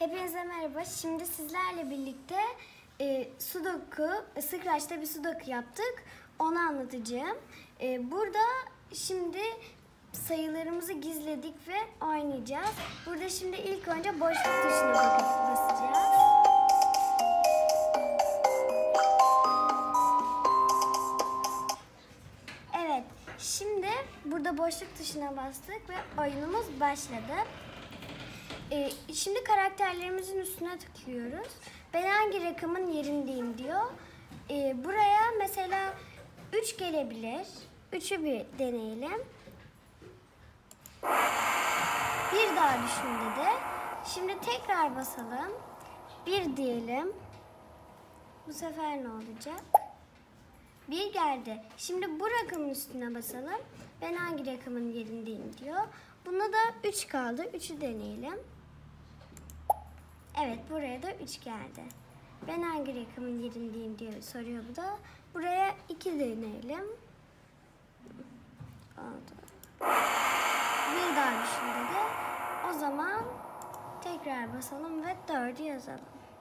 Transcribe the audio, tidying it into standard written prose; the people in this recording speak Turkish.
Hepinize merhaba. Şimdi sizlerle birlikte Scratch'ta bir sudoku yaptık. Onu anlatacağım. Burada şimdi sayılarımızı gizledik ve oynayacağız. Burada şimdi ilk önce boşluk tuşuna basacağız. Evet, şimdi burada boşluk tuşuna bastık ve oyunumuz başladı. Şimdi karakterlerimizin üstüne tıklıyoruz. Ben hangi rakamın yerindeyim diyor. Buraya mesela 3 gelebilir. 3'ü bir deneyelim. Bir daha düşün dedi. Şimdi tekrar basalım. 1 diyelim. Bu sefer ne olacak? 1 geldi. Şimdi bu rakamın üstüne basalım. Ben hangi rakamın yerindeyim diyor. Buna da 3 kaldı. 3'ü deneyelim. Evet, buraya da 3 geldi. Ben hangi rakamın yerindeyim diye soruyor bu da. Buraya 2 deneyelim. Oldu. Bir daha düşün dedi. O zaman tekrar basalım ve 4'ü yazalım.